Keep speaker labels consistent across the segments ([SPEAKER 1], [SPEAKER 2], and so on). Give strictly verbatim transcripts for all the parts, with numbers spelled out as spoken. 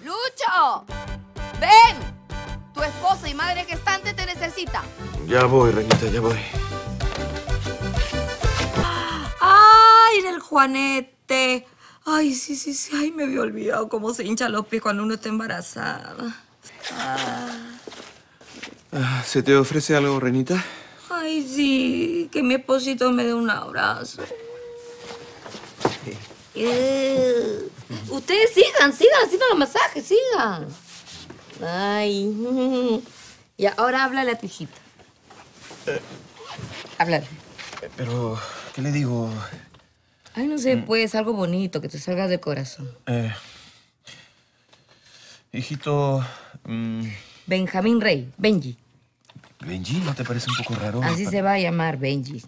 [SPEAKER 1] ¡Lucho! ¡Ven! Tu esposa y madre gestante te necesita.
[SPEAKER 2] Ya voy, Reinita, ya voy.
[SPEAKER 3] ¡Ay, el Juanete! Ay, sí, sí, sí. Ay, me había olvidado cómo se hinchan los pies cuando uno está embarazada. Ah.
[SPEAKER 2] Ah, ¿se te ofrece algo, Reinita?
[SPEAKER 3] Ay, sí. Que mi esposito me dé un abrazo. Eh, ustedes sigan, sigan haciendo los masajes, sigan. Ay. Y ahora háblale a tu hijita.
[SPEAKER 2] Eh,
[SPEAKER 3] Háblale.
[SPEAKER 2] Pero, ¿qué le digo?
[SPEAKER 3] Ay, no sé, pues, algo bonito, que te salga del corazón.
[SPEAKER 2] Eh, hijito... Mmm,
[SPEAKER 3] Benjamín Rey, Benji.
[SPEAKER 2] ¿Benji? ¿No te parece un poco raro?
[SPEAKER 3] Así
[SPEAKER 2] Para...
[SPEAKER 3] se va a llamar, Benji.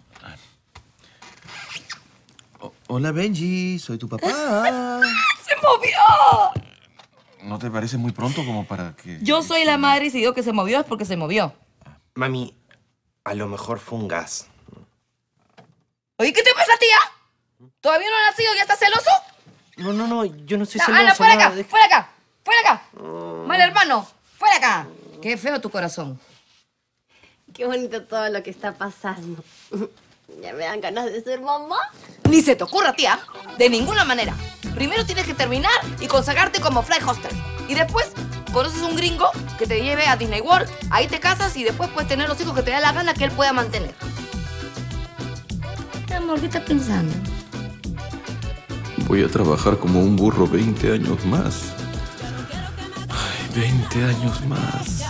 [SPEAKER 2] O Hola, Benji. Soy tu papá.
[SPEAKER 3] ¡Se movió!
[SPEAKER 2] ¿No te parece muy pronto como para que...?
[SPEAKER 3] Yo soy la madre y si digo que se movió es porque se movió.
[SPEAKER 4] Mami, a lo mejor fue un gas.
[SPEAKER 3] Oye, ¿qué te pasa, tía? ¿Todavía no ha nacido y ya estás celoso?
[SPEAKER 4] No, no, no, yo no estoy
[SPEAKER 3] No,
[SPEAKER 4] celoso.
[SPEAKER 3] Ana, fuera
[SPEAKER 4] nada,
[SPEAKER 3] acá,
[SPEAKER 4] de-
[SPEAKER 3] fuera acá, fuera acá. Mal hermano, fuera acá. Qué feo tu corazón.
[SPEAKER 5] Qué bonito todo lo que está pasando. ¿Ya me dan ganas de ser mamá?
[SPEAKER 1] Ni se te ocurra, tía. De ninguna manera. Primero tienes que terminar y consagrarte como fly hostess. Y después conoces un gringo que te lleve a Disney World. Ahí te casas y después puedes tener los hijos que te dé la gana que él pueda mantener.
[SPEAKER 3] Amor, ¿qué estás pensando?
[SPEAKER 2] Voy a trabajar como un burro veinte años más. Ay, veinte años más.